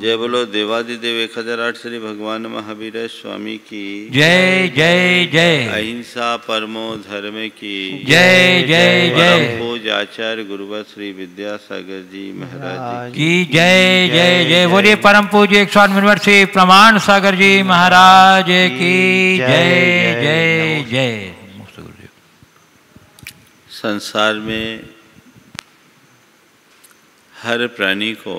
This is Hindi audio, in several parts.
जय बोलो देवादिदेव 1008 श्री भगवान महावीर स्वामी की जय जय जय। अहिंसा परमो धर्म की जय जय जय। पूज आचार्य गुरुवर श्री विद्यासागर जी महाराज की जय जय जय। बोलिए परम पूज्य 108 श्री प्रमाण सागर जी महाराज की जय जय जय। संसार में हर प्राणी को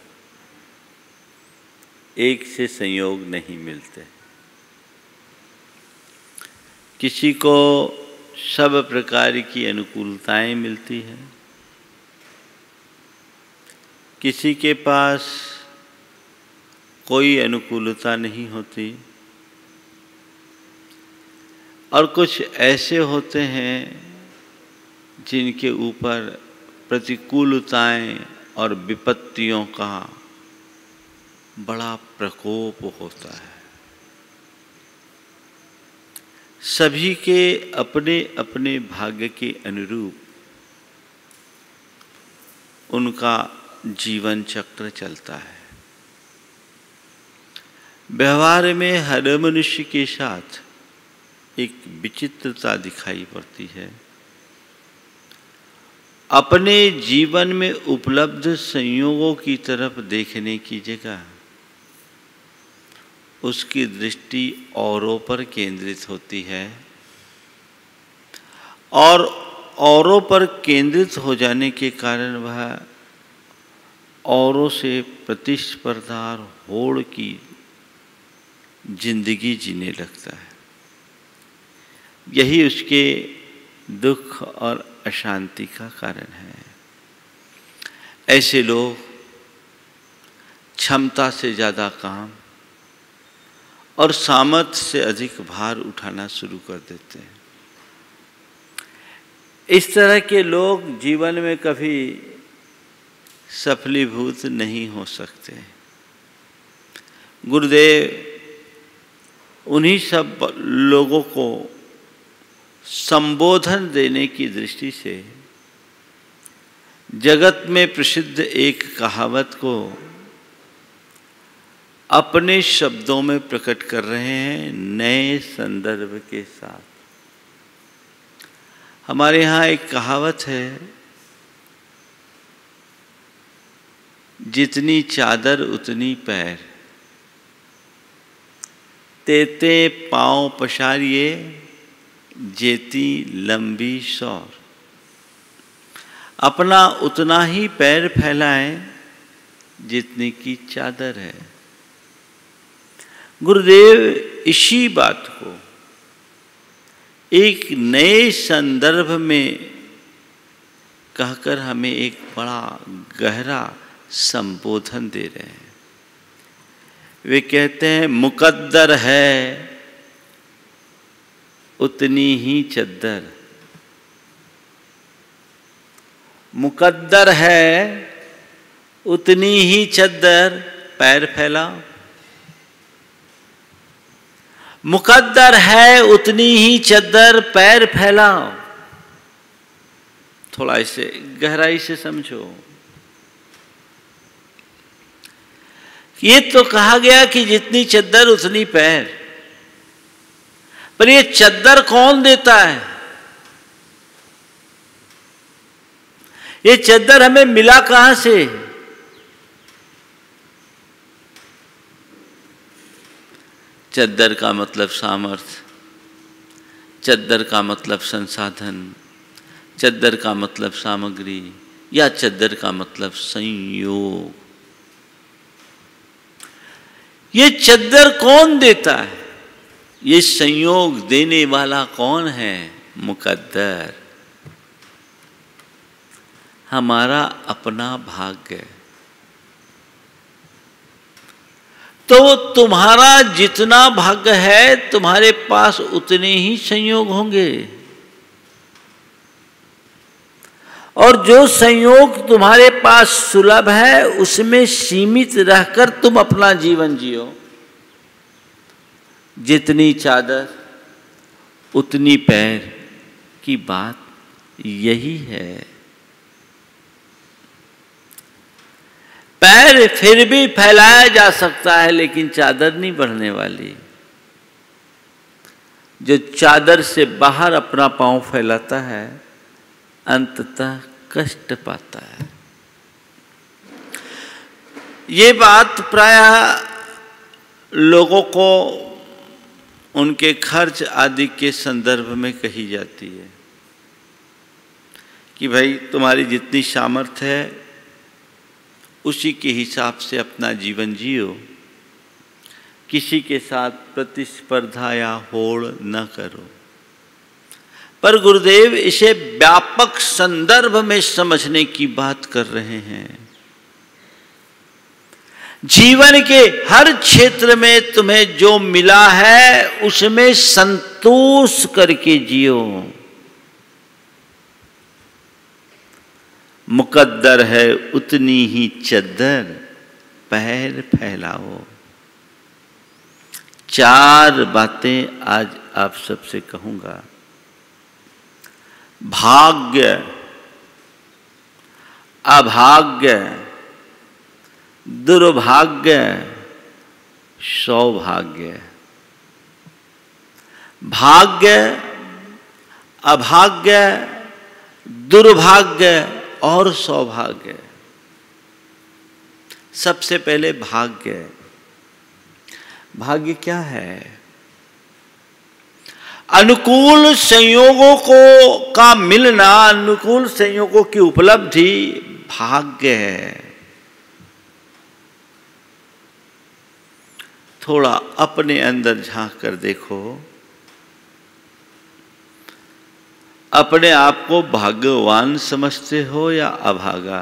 एक से संयोग नहीं मिलते। किसी को सब प्रकार की अनुकूलताएं मिलती हैं, किसी के पास कोई अनुकूलता नहीं होती, और कुछ ऐसे होते हैं जिनके ऊपर प्रतिकूलताएं और विपत्तियों का बड़ा प्रकोप होता है। सभी के अपने अपने भाग्य के अनुरूप उनका जीवन चक्र चलता है। व्यवहार में हर मनुष्य के साथ एक विचित्रता दिखाई पड़ती है। अपने जीवन में उपलब्ध संयोगों की तरफ देखने की जगह उसकी दृष्टि औरों पर केंद्रित होती है, और औरों पर केंद्रित हो जाने के कारण वह औरों से प्रतिस्पर्धा और होड़ की जिंदगी जीने लगता है। यही उसके दुख और अशांति का कारण है। ऐसे लोग क्षमता से ज़्यादा काम और सामर्थ्य से अधिक भार उठाना शुरू कर देते हैं। इस तरह के लोग जीवन में कभी सफलीभूत नहीं हो सकते। गुरुदेव उन्हीं सब लोगों को संबोधन देने की दृष्टि से जगत में प्रसिद्ध एक कहावत को अपने शब्दों में प्रकट कर रहे हैं, नए संदर्भ के साथ। हमारे यहाँ एक कहावत है, जितनी चादर उतनी पैर, तेते पाँव पसारिए जेती लंबी सौर। अपना उतना ही पैर फैलाएं जितनी की चादर है। गुरुदेव इसी बात को एक नए संदर्भ में कहकर हमें एक बड़ा गहरा संबोधन दे रहे हैं। वे कहते हैं, मुकद्दर है उतनी ही चद्दर। मुकद्दर है उतनी ही चद्दर, पैर फैलाओ। मुकद्दर है उतनी ही चद्दर, पैर फैलाओ। थोड़ा इसे गहराई से समझो। ये तो कहा गया कि जितनी चद्दर उतनी पैर, पर ये चद्दर कौन देता है? ये चद्दर हमें मिला कहां से? चद्दर का मतलब सामर्थ्य, चद्दर का मतलब संसाधन, चद्दर का मतलब सामग्री, या चद्दर का मतलब संयोग। ये चद्दर कौन देता है? ये संयोग देने वाला कौन है? मुकद्दर, हमारा अपना भाग्य। तो तुम्हारा जितना भाग्य है, तुम्हारे पास उतने ही संयोग होंगे, और जो संयोग तुम्हारे पास सुलभ है उसमें सीमित रहकर तुम अपना जीवन जियो। जितनी चादर उतनी पैर की बात यही है। पैर फिर भी फैलाया जा सकता है, लेकिन चादर नहीं बढ़ने वाली। जो चादर से बाहर अपना पांव फैलाता है अंततः कष्ट पाता है। ये बात प्रायः लोगों को उनके खर्च आदि के संदर्भ में कही जाती है कि भाई तुम्हारी जितनी सामर्थ्य है उसी के हिसाब से अपना जीवन जियो, किसी के साथ प्रतिस्पर्धा या होड़ न करो। पर गुरुदेव इसे व्यापक संदर्भ में समझने की बात कर रहे हैं। जीवन के हर क्षेत्र में तुम्हें जो मिला है उसमें संतोष करके जियो। मुकद्दर है उतनी ही चद्दर, पैर फैलाओ। 4 बातें आज आप सबसे कहूंगा। भाग्य, अभाग्य, दुर्भाग्य, सौभाग्य। भाग्य, अभाग्य, दुर्भाग्य और सौभाग्य। सबसे पहले भाग्य। भाग्य क्या है? अनुकूल संयोगों का मिलना, अनुकूल संयोगों की उपलब्धि भाग्य है। थोड़ा अपने अंदर झांक कर देखो, अपने आप को भाग्यवान समझते हो या अभागा?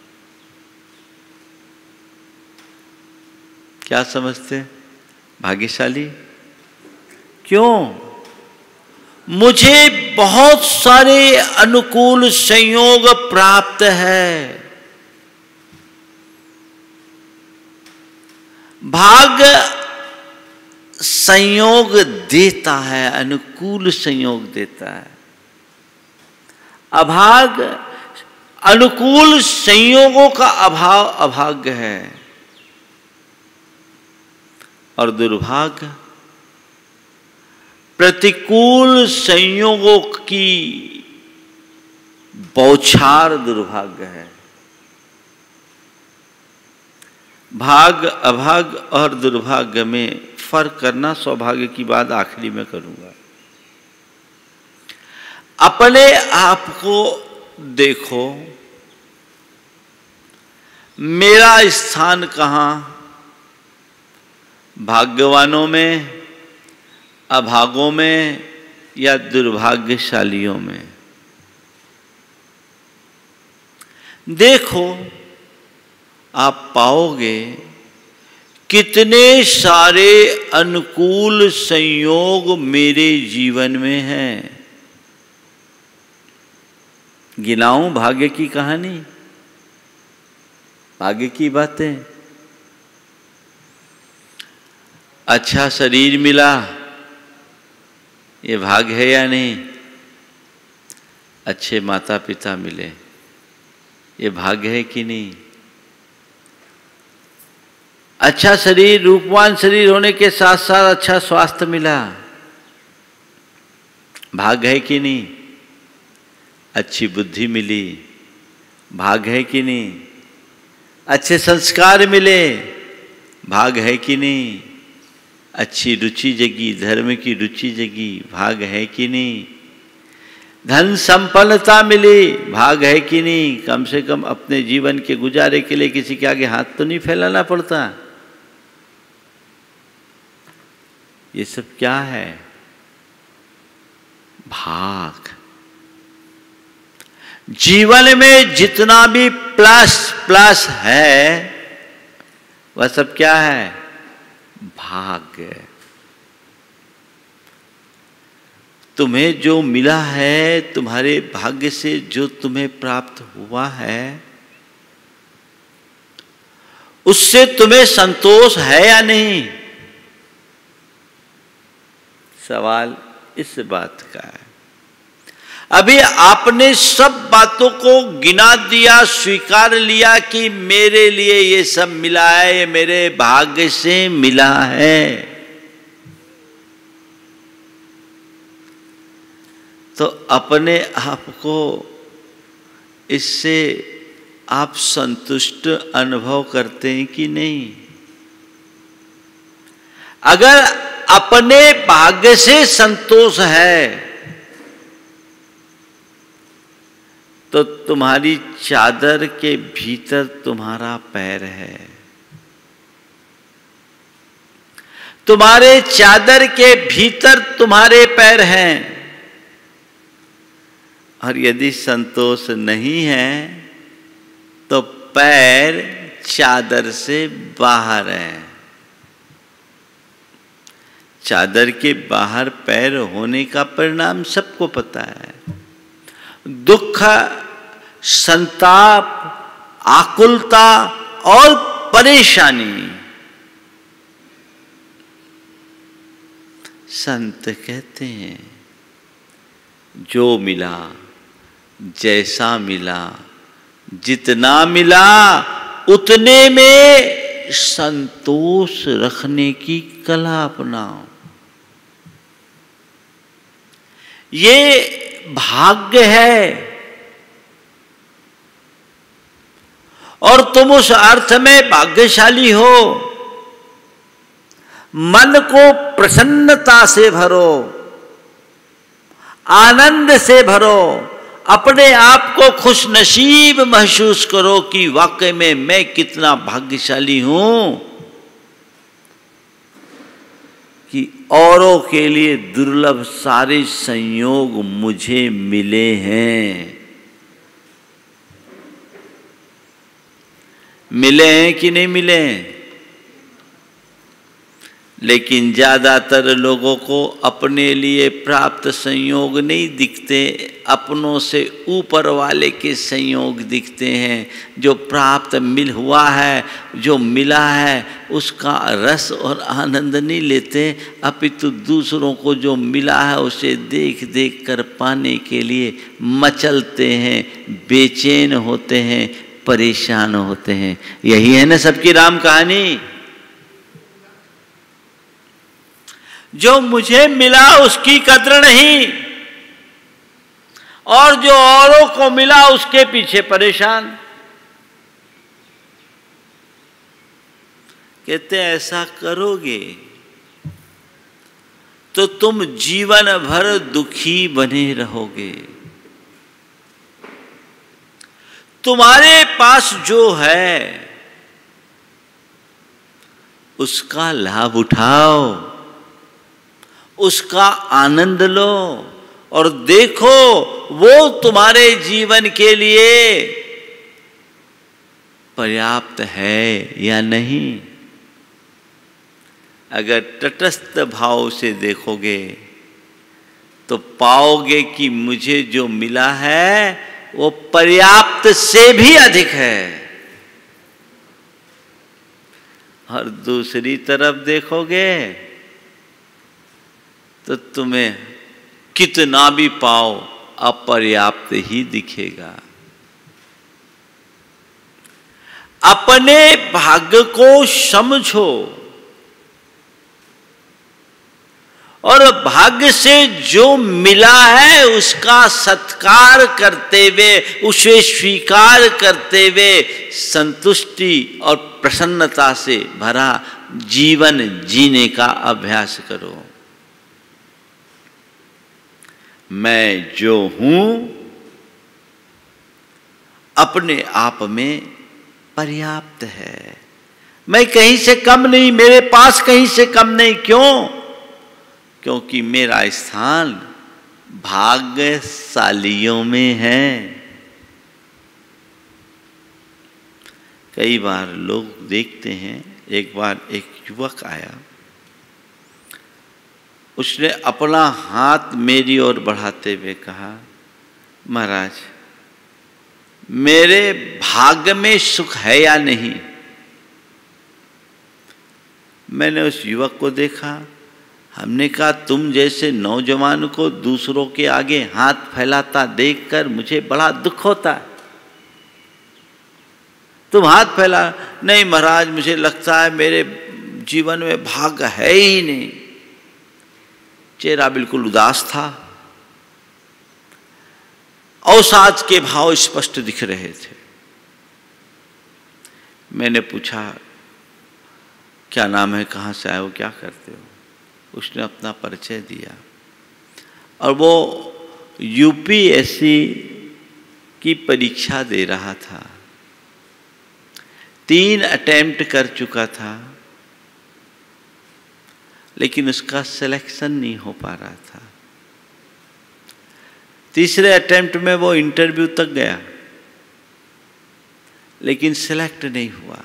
क्या समझते? भाग्यशाली। क्यों? मुझे बहुत सारे अनुकूल संयोग प्राप्त है। भाग्य संयोग देता है, अनुकूल संयोग देता है। अभाग्य, अनुकूल संयोगों का अभाव अभाग्य है। और दुर्भाग्य, प्रतिकूल संयोगों की बौछार दुर्भाग्य है। भाग्य, अभाग्य और दुर्भाग्य में फर्क करना सौभाग्य की बात आखिरी में करूंगा। अपने आप को देखो, मेरा स्थान कहां? भाग्यवानों में, अभागों में या दुर्भाग्यशालियों में? देखो, आप पाओगे कितने सारे अनुकूल संयोग मेरे जीवन में हैं। गिनाऊं भाग्य की कहानी, भाग्य की बातें? अच्छा शरीर मिला, ये भाग्य है या नहीं? अच्छे माता पिता मिले, ये भाग्य है कि नहीं? अच्छा शरीर, रूपवान शरीर होने के साथ साथ अच्छा स्वास्थ्य मिला, भाग्य है कि नहीं? अच्छी बुद्धि मिली, भाग्य है कि नहीं? अच्छे संस्कार मिले, भाग्य है कि नहीं? अच्छी रुचि जगी, धर्म की रुचि जगी, भाग्य है कि नहीं? धन संपन्नता मिली, भाग्य है कि नहीं? कम से कम अपने जीवन के गुजारे के लिए किसी के आगे हाथ तो नहीं फैलाना पड़ता। ये सब क्या है? भाग। जीवन में जितना भी प्लस प्लस है वह सब क्या है? भाग्य। तुम्हें जो मिला है, तुम्हारे भाग्य से जो तुम्हें प्राप्त हुआ है, उससे तुम्हें संतोष है या नहीं? सवाल इस बात का है। अभी आपने सब बातों को गिना दिया, स्वीकार लिया कि मेरे लिए ये सब मिला है, ये मेरे भाग्य से मिला है। तो अपने आप को इससे आप संतुष्ट अनुभव करते हैं कि नहीं? अगर अपने भाग्य से संतोष है तो तुम्हारी चादर के भीतर तुम्हारा पैर है, तुम्हारे चादर के भीतर तुम्हारे पैर हैं। और यदि संतोष नहीं है तो पैर चादर से बाहर है। चादर के बाहर पैर होने का परिणाम सबको पता है। दुख, संताप, आकुलता और परेशानी। संत कहते हैं जो मिला, जैसा मिला, जितना मिला उतने में संतोष रखने की कला अपनाओ। ये भाग्य है और तुम उस अर्थ में भाग्यशाली हो। मन को प्रसन्नता से भरो, आनंद से भरो, अपने आप को खुश नसीब महसूस करो कि वाकई में मैं कितना भाग्यशाली हूं कि औरों के लिए दुर्लभ सारे संयोग मुझे मिले हैं। मिले हैं कि नहीं मिले हैं? लेकिन ज्यादातर लोगों को अपने लिए प्राप्त संयोग नहीं दिखते, अपनों से ऊपर वाले के संयोग दिखते हैं। जो प्राप्त मिल हुआ है, जो मिला है, उसका रस और आनंद नहीं लेते, अपितु दूसरों को जो मिला है उसे देख देख कर पाने के लिए मचलते हैं, बेचैन होते हैं, परेशान होते हैं। यही है ना सबकी राम कहानी। जो मुझे मिला उसकी कद्र नहीं, और जो औरों को मिला उसके पीछे परेशान। कहते हैं ऐसा करोगे तो तुम जीवन भर दुखी बने रहोगे। तुम्हारे पास जो है उसका लाभ उठाओ, उसका आनंद लो और देखो वो तुम्हारे जीवन के लिए पर्याप्त है या नहीं। अगर तटस्थ भाव से देखोगे तो पाओगे कि मुझे जो मिला है वो पर्याप्त से भी अधिक है। और दूसरी तरफ देखोगे तो तुम्हें कितना भी पाओ अपर्याप्त ही दिखेगा। अपने भाग्य को समझो और भाग्य से जो मिला है उसका सत्कार करते हुए, उसे स्वीकार करते हुए संतुष्टि और प्रसन्नता से भरा जीवन जीने का अभ्यास करो। मैं जो हूं अपने आप में पर्याप्त है। मैं कहीं से कम नहीं, मेरे पास कहीं से कम नहीं। क्यों? क्योंकि मेरा स्थान भाग्यशालियों में है। कई बार लोग देखते हैं, एक बार एक युवक आया, उसने अपना हाथ मेरी ओर बढ़ाते हुए कहा, महाराज मेरे भाग्य में सुख है या नहीं? मैंने उस युवक को देखा, हमने कहा तुम जैसे नौजवान को दूसरों के आगे हाथ फैलाता देखकर मुझे बड़ा दुख होता है। तुम हाथ फैला, नहीं महाराज मुझे लगता है मेरे जीवन में भाग्य है ही नहीं। चेहरा बिल्कुल उदास था, अवसाद के भाव स्पष्ट दिख रहे थे। मैंने पूछा क्या नाम है, कहाँ से आए हो, क्या करते हो? उसने अपना परिचय दिया और वो यूपीएससी की परीक्षा दे रहा था। 3 अटेम्प्ट कर चुका था लेकिन उसका सिलेक्शन नहीं हो पा रहा था। तीसरे अटेम्प्ट में वो इंटरव्यू तक गया लेकिन सिलेक्ट नहीं हुआ।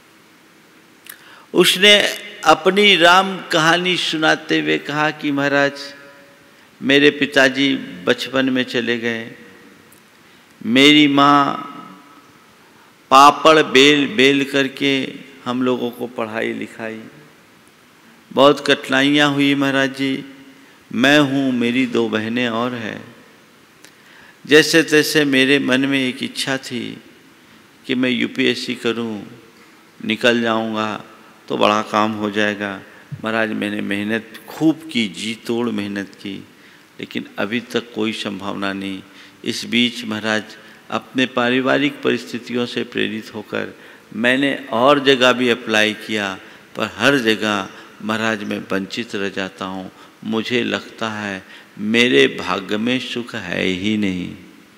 उसने अपनी राम कहानी सुनाते हुए कहा कि महाराज मेरे पिताजी बचपन में चले गए, मेरी माँ पापड़ बेल बेल करके हम लोगों को पढ़ाई लिखाई, बहुत कठिनाइयाँ हुई महाराज जी। मैं हूँ, मेरी 2 बहनें और हैं। जैसे तैसे मेरे मन में एक इच्छा थी कि मैं यूपीएससी करूँ, निकल जाऊँगा तो बड़ा काम हो जाएगा। महाराज मैंने मेहनत खूब की, जी तोड़ मेहनत की, लेकिन अभी तक कोई संभावना नहीं। इस बीच महाराज अपने पारिवारिक परिस्थितियों से प्रेरित होकर मैंने और जगह भी अप्लाई किया, पर हर जगह महाराज मैं वंचित रह जाता हूँ। मुझे लगता है मेरे भाग्य में सुख है ही नहीं।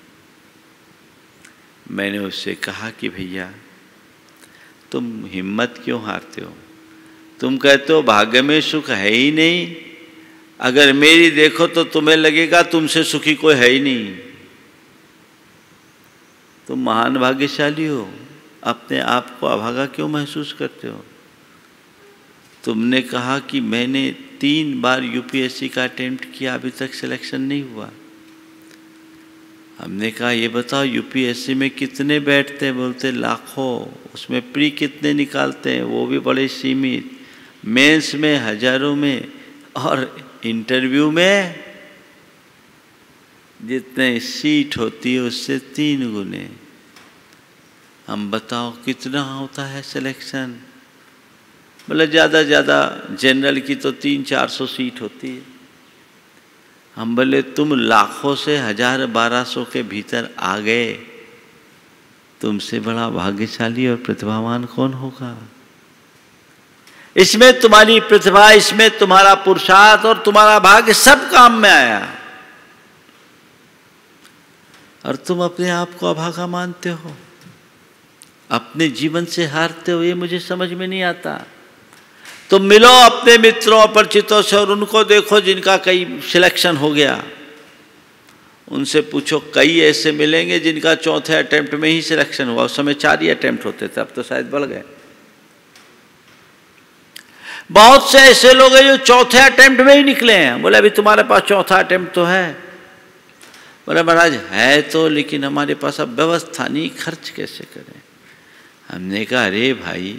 मैंने उससे कहा कि भैया तुम हिम्मत क्यों हारते हो? तुम कहते हो भाग्य में सुख है ही नहीं, अगर मेरी देखो तो तुम्हें लगेगा तुमसे सुखी कोई है ही नहीं। तुम महान भाग्यशाली हो, अपने आप को अभागा क्यों महसूस करते हो? तुमने कहा कि मैंने 3 बार यूपीएससी का अटेम्प्ट किया, अभी तक सिलेक्शन नहीं हुआ। हमने कहा ये बताओ यूपीएससी में कितने बैठते हैं? बोलते लाखों। उसमें प्री कितने निकालते हैं? वो भी बड़े सीमित। मेंस में हजारों में, और इंटरव्यू में जितने सीट होती है उससे 3 गुने। हम बताओ कितना होता है सिलेक्शन? मतलब ज़्यादा ज़्यादा जनरल की तो 300-400 सीट होती है। हम बोले तुम लाखों से 1000-1200 के भीतर आ गए, तुमसे बड़ा भाग्यशाली और प्रतिभावान कौन होगा? इसमें तुम्हारी प्रतिभा, इसमें तुम्हारा पुरुषार्थ और तुम्हारा भाग्य सब काम में आया, और तुम अपने आप को अभागा मानते हो, अपने जीवन से हारते हो। ये मुझे समझ में नहीं आता। तुम मिलो अपने मित्रों परिचितों से और उनको देखो जिनका कई सिलेक्शन हो गया। उनसे पूछो, कई ऐसे मिलेंगे जिनका 4थे अटेम्प्ट में ही सिलेक्शन हुआ। उस समय 4 ही अटेम्प्ट होते थे, अब तो शायद बढ़ गए। बहुत से ऐसे लोग हैं जो 4थे अटेम्प्ट में ही निकले हैं। बोले अभी तुम्हारे पास 4था अटेम्प्ट तो है। बोले महाराज है तो, लेकिन हमारे पास अब व्यवस्था नहीं, खर्च कैसे करें? हमने कहा अरे भाई,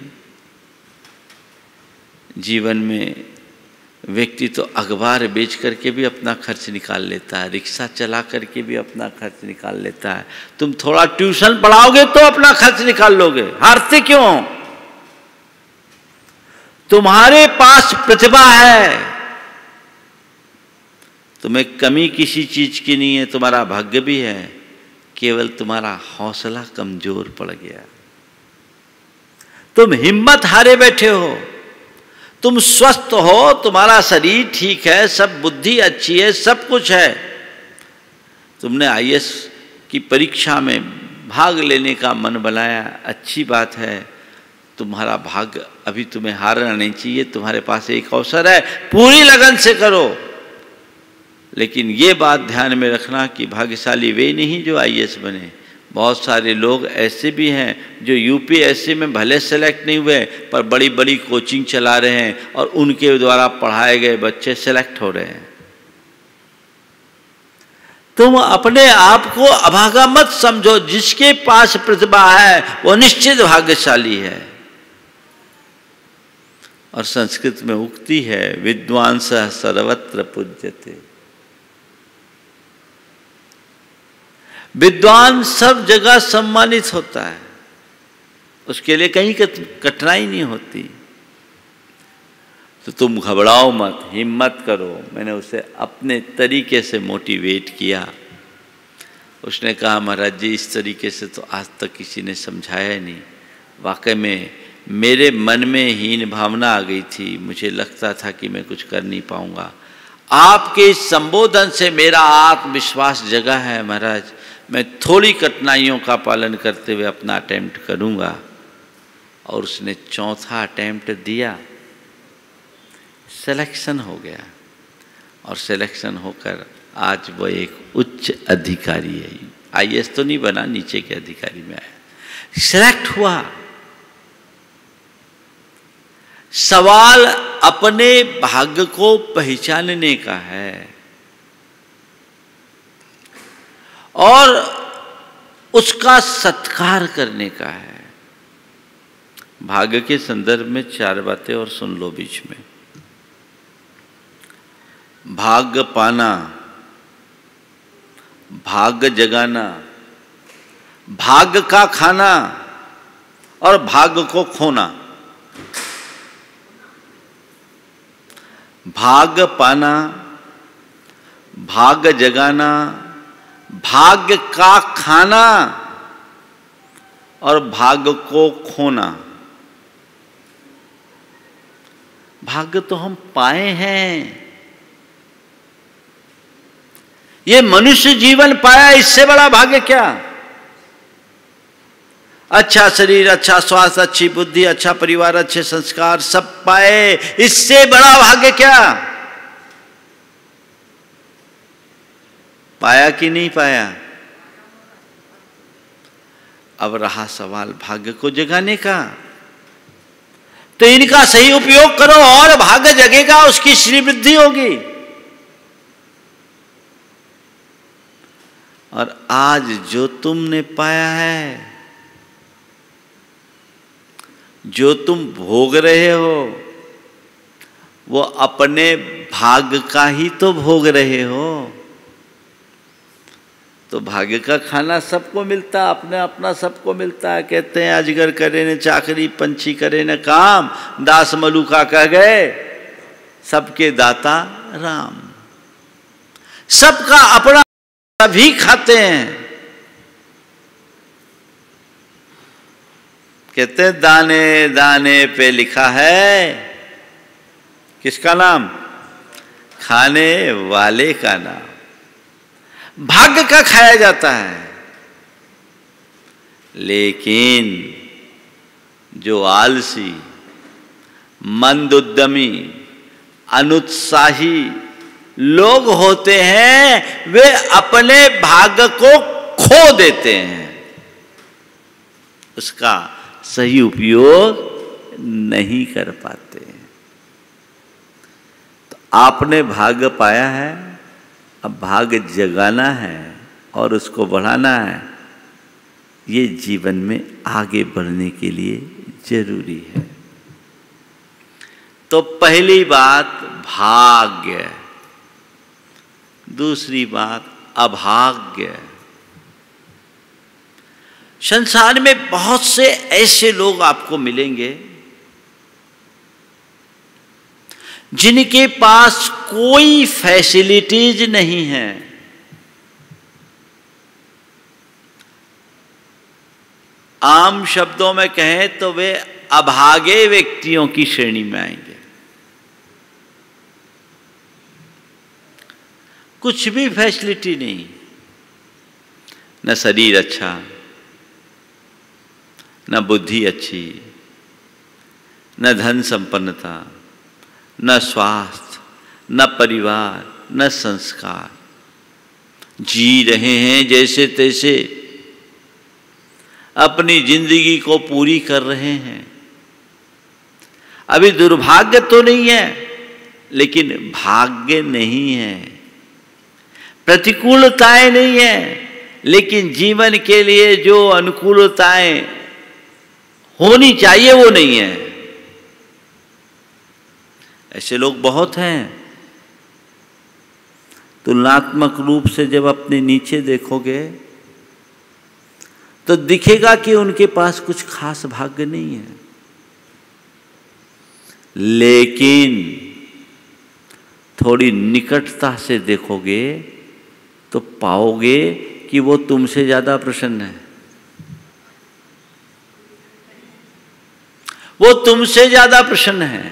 जीवन में व्यक्ति तो अखबार बेच करके भी अपना खर्च निकाल लेता है, रिक्शा चला करके भी अपना खर्च निकाल लेता है। तुम थोड़ा ट्यूशन पढ़ाओगे तो अपना खर्च निकाल लोगे, हारते क्यों? तुम्हारे पास प्रतिभा है, तुम्हें कमी किसी चीज की नहीं है, तुम्हारा भाग्य भी है, केवल तुम्हारा हौसला कमजोर पड़ गया। तुम हिम्मत हारे बैठे हो। तुम स्वस्थ हो, तुम्हारा शरीर ठीक है, सब बुद्धि अच्छी है, सब कुछ है। तुमने आईएएस की परीक्षा में भाग लेने का मन बनाया, अच्छी बात है। तुम्हारा भाग्य अभी तुम्हें हारना नहीं चाहिए, तुम्हारे पास एक अवसर है, पूरी लगन से करो। लेकिन ये बात ध्यान में रखना कि भाग्यशाली वे नहीं जो आईएएस बने। बहुत सारे लोग ऐसे भी हैं जो यूपीएससी में भले सेलेक्ट नहीं हुए पर बड़ी बड़ी कोचिंग चला रहे हैं और उनके द्वारा पढ़ाए गए बच्चे सेलेक्ट हो रहे हैं। तुम अपने आप को अभागा मत समझो। जिसके पास प्रतिभा है वो निश्चित भाग्यशाली है। और संस्कृत में उक्ति है, विद्वांसः सर्वत्र पूज्यते। विद्वान सब जगह सम्मानित होता है, उसके लिए कहीं कठिनाई नहीं होती। तो तुम घबराओ मत, हिम्मत करो। मैंने उसे अपने तरीके से मोटिवेट किया। उसने कहा, महाराज जी इस तरीके से तो आज तक किसी ने समझाया नहीं। वाकई में मेरे मन में हीन भावना आ गई थी, मुझे लगता था कि मैं कुछ कर नहीं पाऊंगा। आपके इस संबोधन से मेरा आत्मविश्वास जगा है महाराज। मैं थोड़ी कठिनाइयों का पालन करते हुए अपना अटेम्प्ट करूंगा। और उसने चौथा अटेम्प्ट दिया, सिलेक्शन हो गया। और सिलेक्शन होकर आज वो एक उच्च अधिकारी है। IAS तो नहीं बना, नीचे के अधिकारी में आया, सिलेक्ट हुआ। सवाल अपने भाग्य को पहचानने का है और उसका सत्कार करने का है। भाग्य के संदर्भ में 4 बातें और सुन लो बीच में। भाग्य पाना, भाग्य जगाना, भाग्य का खाना और भाग्य को खोना। भाग्य पाना, भाग्य जगाना, भाग्य का खाना और भाग्य को खोना। भाग्य तो हम पाए हैं, ये मनुष्य जीवन पाया, इससे बड़ा भाग्य क्या। अच्छा शरीर, अच्छा स्वास्थ्य, अच्छी बुद्धि, अच्छा परिवार, अच्छे संस्कार सब पाए, इससे बड़ा भाग्य क्या। पाया कि नहीं पाया। अब रहा सवाल भाग्य को जगाने का। तो इनका सही उपयोग करो और भाग्य जगेगा, उसकी श्री वृद्धि होगी। और आज जो तुमने पाया है, जो तुम भोग रहे हो, वो अपने भाग्य का ही तो भोग रहे हो। तो भाग्य का खाना सबको मिलता, अपने अपना सबको मिलता है। कहते हैं अजगर करे न चाकरी, पंछी करे न काम, दास मलुका कह गए सबके दाता राम। सबका अपना सभी खाते हैं। कहते हैं दाने दाने पे लिखा है किसका नाम, खाने वाले का नाम। भाग्य का खाया जाता है। लेकिन जो आलसी, मंद उद्यमी, अनुत्साही लोग होते हैं, वे अपने भाग्य को खो देते हैं, उसका सही उपयोग नहीं कर पाते। तो आपने भाग्य पाया है, अब भाग्य जगाना है और उसको बढ़ाना है। ये जीवन में आगे बढ़ने के लिए जरूरी है। तो पहली बात भाग्य, दूसरी बात अभाग्य। संसार में बहुत से ऐसे लोग आपको मिलेंगे जिनके पास कोई फैसिलिटीज नहीं है। आम शब्दों में कहें तो वे अभागे व्यक्तियों की श्रेणी में आएंगे। कुछ भी फैसिलिटी नहीं, न शरीर अच्छा, न बुद्धि अच्छी, न धन संपन्नता, न स्वास्थ्य, न परिवार, न संस्कार। जी रहे हैं जैसे तैसे, अपनी जिंदगी को पूरी कर रहे हैं। अभी दुर्भाग्य तो नहीं है, लेकिन भाग्य नहीं है। प्रतिकूलताएं नहीं है, लेकिन जीवन के लिए जो अनुकूलताएं होनी चाहिए वो नहीं है। ऐसे लोग बहुत हैं। तुलनात्मक रूप से जब अपने नीचे देखोगे तो दिखेगा कि उनके पास कुछ खास भाग्य नहीं है, लेकिन थोड़ी निकटता से देखोगे तो पाओगे कि वो तुमसे ज्यादा प्रसन्न है, वो तुमसे ज्यादा प्रसन्न है।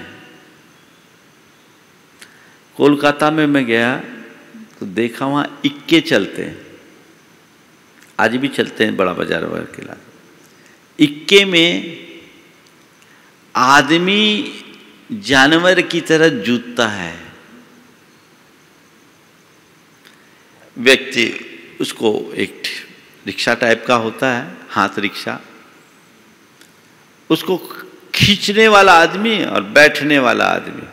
कोलकाता में मैं गया तो देखा वहां इक्के चलते हैं, आज भी चलते हैं, बड़ा बाजार वाला किला। इक्के में आदमी जानवर की तरह जूतता है। व्यक्ति, उसको एक रिक्शा टाइप का होता है, हाथ रिक्शा, उसको खींचने वाला आदमी और बैठने वाला आदमी।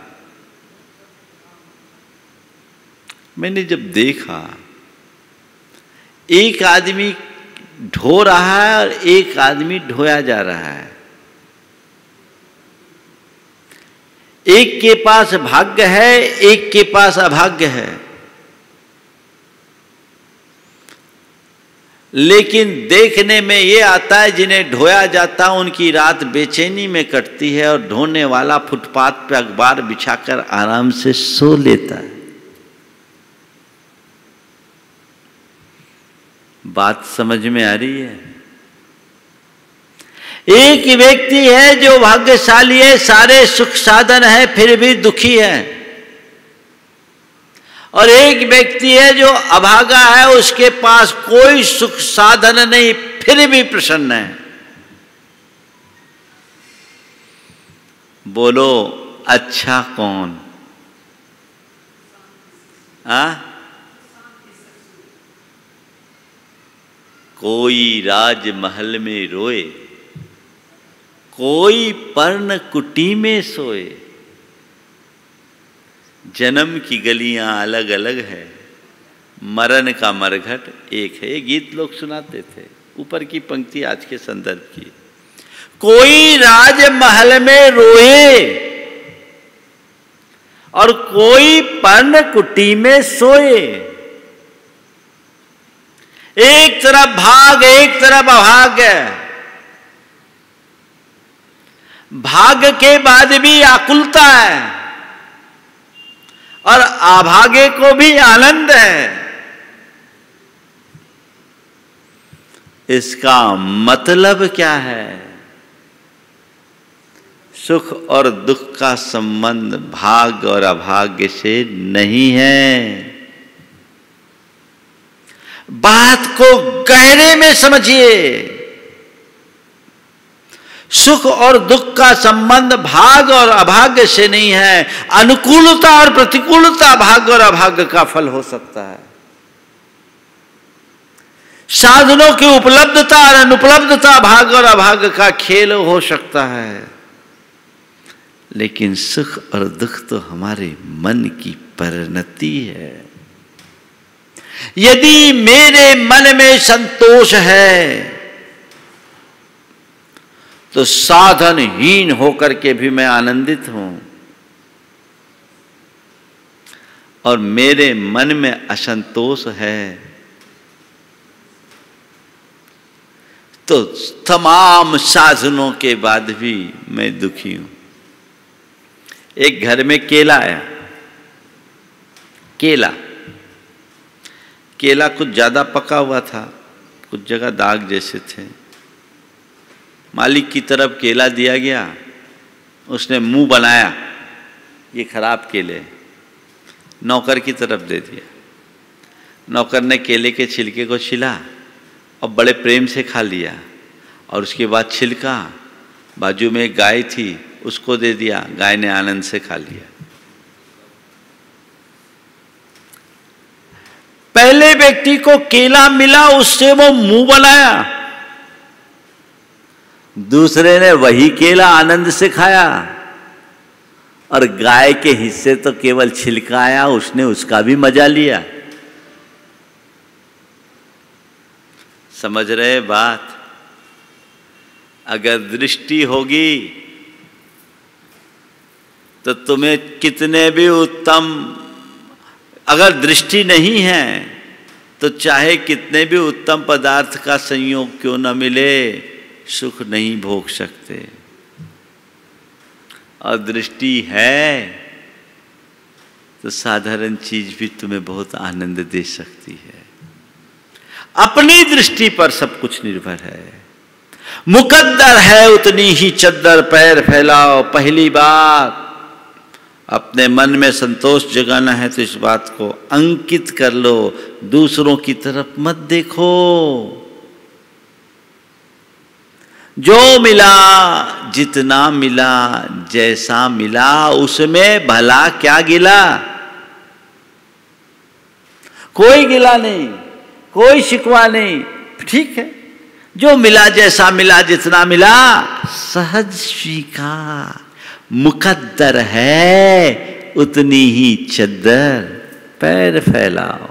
मैंने जब देखा, एक आदमी ढो रहा है और एक आदमी ढोया जा रहा है। एक के पास भाग्य है, एक के पास अभाग्य है, लेकिन देखने में ये आता है जिन्हें ढोया जाता उनकी रात बेचैनी में कटती है और ढोने वाला फुटपाथ पे अखबार बिछाकर आराम से सो लेता है। बात समझ में आ रही है? एक व्यक्ति है जो भाग्यशाली है, सारे सुख साधन है फिर भी दुखी है, और एक व्यक्ति है जो अभागा है, उसके पास कोई सुख साधन नहीं फिर भी प्रसन्न है। बोलो अच्छा कौन? कोई राजमहल में रोए, कोई पर्ण कुटी में सोए, जन्म की गलियां अलग अलग है, मरण का मरघट एक है। ये गीत लोग सुनाते थे, ऊपर की पंक्ति आज के संदर्भ की। कोई राजमहल में रोए और कोई पर्ण कुटी में सोए। एक तरफ भाग, एक तरफ अभाग्य। भाग्य के बाद भी आकुलता है और अभागे को भी आनंद है। इसका मतलब क्या है? सुख और दुख का संबंध भाग्य और अभाग्य से नहीं है। बात को गहरे में समझिए। सुख और दुख का संबंध भाग्य और अभाग्य से नहीं है। अनुकूलता और प्रतिकूलता भाग्य और अभाग्य का फल हो सकता है। साधनों की उपलब्धता और अनुपलब्धता भाग्य और अभाग्य का खेल हो सकता है, लेकिन सुख और दुख तो हमारे मन की परिणति है। यदि मेरे मन में संतोष है तो साधनहीन होकर के भी मैं आनंदित हूं, और मेरे मन में असंतोष है तो तमाम साधनों के बाद भी मैं दुखी हूं। एक घर में केला आया। केला कुछ ज्यादा पका हुआ था, कुछ जगह दाग जैसे थे। मालिक की तरफ केला दिया गया, उसने मुंह बनाया, ये खराब केले। नौकर की तरफ दे दिया। नौकर ने केले के छिलके को छिला और बड़े प्रेम से खा लिया, और उसके बाद छिलका बाजू में एक गाय थी उसको दे दिया। गाय ने आनंद से खा लिया। पहले व्यक्ति को केला मिला, उससे वो मुंह बनाया। दूसरे ने वही केला आनंद से खाया, और गाय के हिस्से तो केवल छिलका आया, उसने उसका भी मजा लिया। समझ रहे बात? अगर दृष्टि होगी तो तुम्हें कितने भी उत्तम, अगर दृष्टि नहीं है तो चाहे कितने भी उत्तम पदार्थ का संयोग क्यों न मिले, सुख नहीं भोग सकते। और दृष्टि है तो साधारण चीज भी तुम्हें बहुत आनंद दे सकती है। अपनी दृष्टि पर सब कुछ निर्भर है। मुकद्दर है उतनी ही चद्दर, पैर फैलाओ। पहली बात, अपने मन में संतोष जगाना है तो इस बात को अंकित कर लो, दूसरों की तरफ मत देखो। जो मिला, जितना मिला, जैसा मिला, उसमें भला क्या गिला। कोई गिला नहीं, कोई शिकवा नहीं, ठीक है। जो मिला, जैसा मिला, जितना मिला, सहज स्वीकार। मुकद्दर है उतनी ही चद्दर, पैर फैलाओ।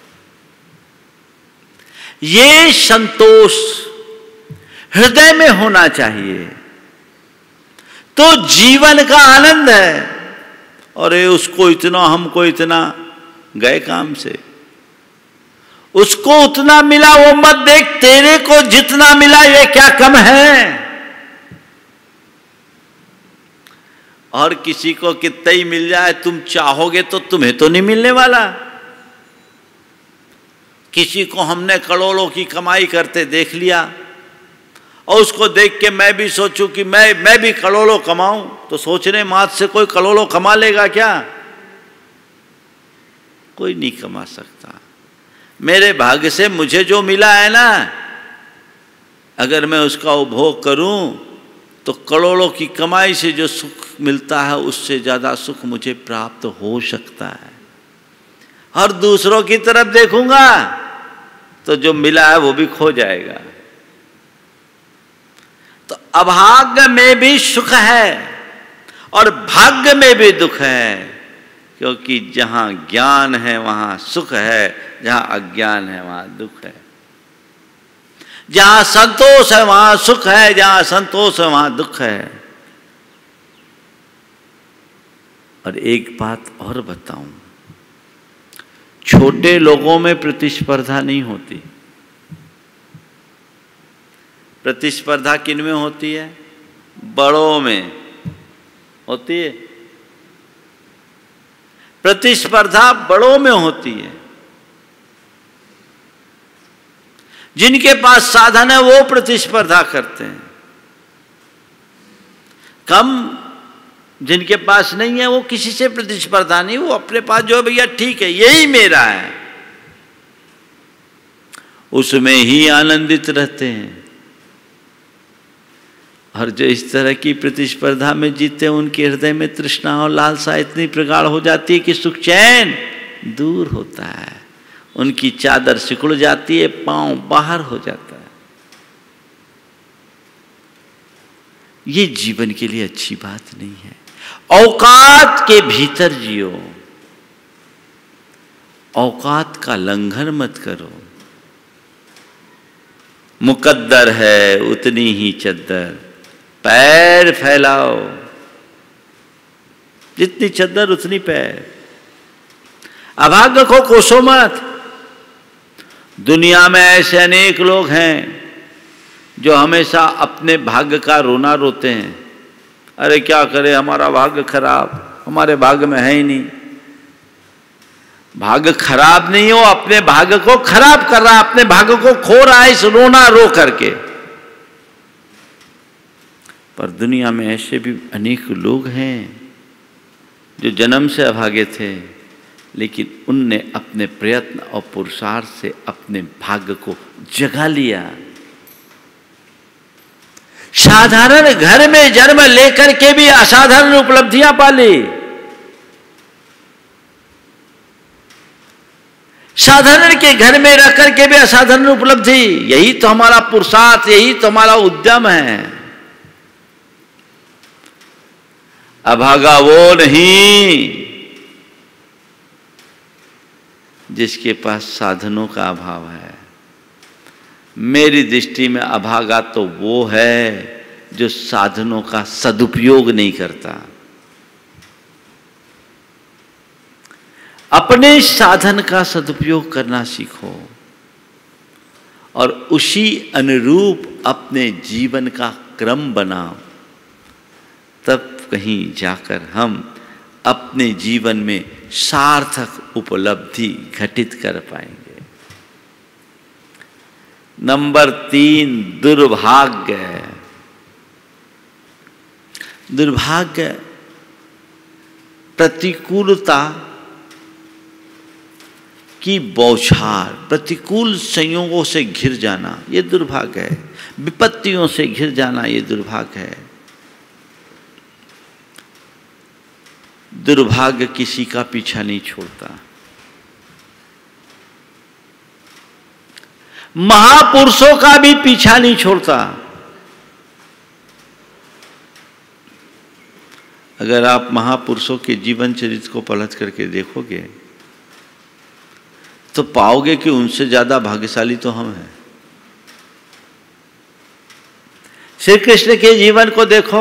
ये संतोष हृदय में होना चाहिए तो जीवन का आनंद है। अरे उसको इतना, हमको इतना, गए काम से। उसको उतना मिला वो मत देख, तेरे को जितना मिला ये क्या कम है। और किसी को कितना ही मिल जाए, तुम चाहोगे तो तुम्हें तो नहीं मिलने वाला। किसी को हमने करोड़ों की कमाई करते देख लिया और उसको देख के मैं भी सोचूं कि मैं भी करोड़ों कमाऊं, तो सोचने मात्र से कोई करोड़ों कमा लेगा क्या? कोई नहीं कमा सकता। मेरे भाग्य से मुझे जो मिला है ना, अगर मैं उसका उपभोग करूं तो करोड़ों की कमाई से जो सुख मिलता है उससे ज्यादा सुख मुझे प्राप्त हो सकता है। और दूसरों की तरफ देखूंगा तो जो मिला है वो भी खो जाएगा। तो अभाग्य में भी सुख है और भाग्य में भी दुख है, क्योंकि जहां ज्ञान है वहां सुख है, जहां अज्ञान है वहां दुख है। जहां संतोष है वहां सुख है, जहां संतोष है वहां दुख है। और एक बात और बताऊं, छोटे लोगों में प्रतिस्पर्धा नहीं होती। प्रतिस्पर्धा किन में होती है? बड़ों में होती है। प्रतिस्पर्धा बड़ों में होती है। जिनके पास साधन है वो प्रतिस्पर्धा करते हैं। कम जिनके पास नहीं है वो किसी से प्रतिस्पर्धा नहीं, वो अपने पास जो भैया ठीक है यही मेरा है, उसमें ही आनंदित रहते हैं। और जो इस तरह की प्रतिस्पर्धा में जीते हैं उनके हृदय में तृष्णा और लालसा इतनी प्रगाढ़ हो जाती है कि सुख चैन दूर होता है। उनकी चादर सिकुड़ जाती है, पांव बाहर हो जाता है। ये जीवन के लिए अच्छी बात नहीं है। औकात के भीतर जियो, औकात का लंघन मत करो। मुकद्दर है उतनी ही चद्दर, पैर फैलाओ। जितनी चद्दर उतनी पैर। अभाग्य को कोसो मत। दुनिया में ऐसे अनेक लोग हैं जो हमेशा अपने भाग्य का रोना रोते हैं। अरे क्या करे, हमारा भाग्य खराब, हमारे भाग्य में है ही नहीं। भाग्य खराब नहीं हो, अपने भाग्य को खराब कर रहा, अपने भाग्य को खो रहा है इस रोना रो करके। पर दुनिया में ऐसे भी अनेक लोग हैं जो जन्म से अभागे थे, लेकिन उनने अपने प्रयत्न और पुरुषार्थ से अपने भाग्य को जगा लिया। साधारण घर में जन्म लेकर के भी असाधारण उपलब्धियां पाली। साधारण के घर में रह करके भी असाधारण उपलब्धि। यही तो हमारा पुरुषार्थ, यही तो हमारा उद्यम है। अभागा वो नहीं जिसके पास साधनों का अभाव है। मेरी दृष्टि में अभागा तो वो है जो साधनों का सदुपयोग नहीं करता। अपने साधन का सदुपयोग करना सीखो और उसी अनुरूप अपने जीवन का क्रम बनाओ, तब कहीं जाकर हम अपने जीवन में सार्थक उपलब्धि घटित कर पाएंगे। नंबर 3, दुर्भाग्य। दुर्भाग्य प्रतिकूलता की बौछार, प्रतिकूल संयोगों से घिर जाना, ये दुर्भाग्य है। विपत्तियों से घिर जाना, ये दुर्भाग्य है। दुर्भाग्य किसी का पीछा नहीं छोड़ता। महापुरुषों का भी पीछा नहीं छोड़ता। अगर आप महापुरुषों के जीवन चरित्र को पलट करके देखोगे तो पाओगे कि उनसे ज्यादा भाग्यशाली तो हम हैं। श्री कृष्ण के जीवन को देखो,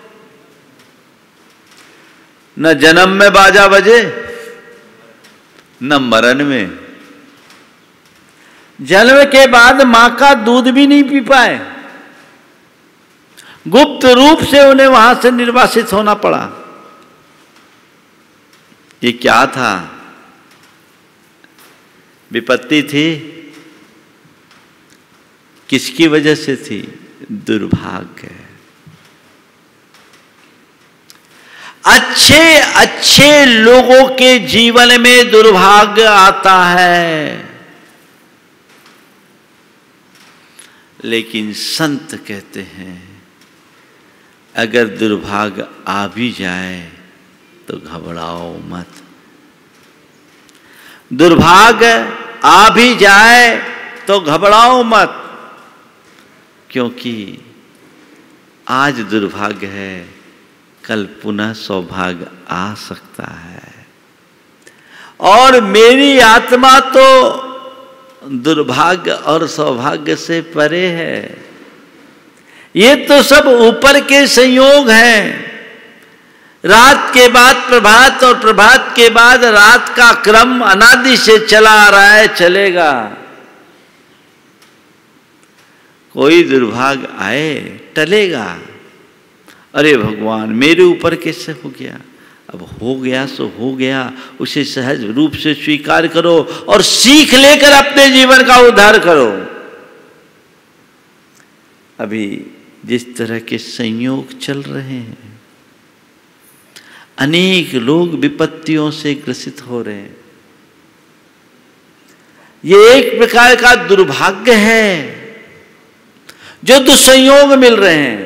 न जन्म में बाजा बजे न मरण में। जन्म के बाद मां का दूध भी नहीं पी पाए, गुप्त रूप से उन्हें वहां से निर्वासित होना पड़ा। ये क्या था? विपत्ति थी। किसकी वजह से थी? दुर्भाग्य। अच्छे अच्छे लोगों के जीवन में दुर्भाग्य आता है, लेकिन संत कहते हैं अगर दुर्भाग्य आ भी जाए तो घबराओ मत। दुर्भाग्य आ भी जाए तो घबराओ मत, क्योंकि आज दुर्भाग्य है, कल पुनः सौभाग्य आ सकता है। और मेरी आत्मा तो दुर्भाग्य और सौभाग्य से परे है। ये तो सब ऊपर के संयोग हैं। रात के बाद प्रभात और प्रभात के बाद रात का क्रम अनादि से चला आ रहा है, चलेगा। कोई दुर्भाग्य आए टलेगा। अरे भगवान मेरे ऊपर कैसे हो गया? अब हो गया सो हो गया, उसे सहज रूप से स्वीकार करो और सीख लेकर अपने जीवन का उद्धार करो। अभी जिस तरह के संयोग चल रहे हैं, अनेक लोग विपत्तियों से ग्रसित हो रहे हैं। ये एक प्रकार का दुर्भाग्य है जो दुसंयोग मिल रहे हैं।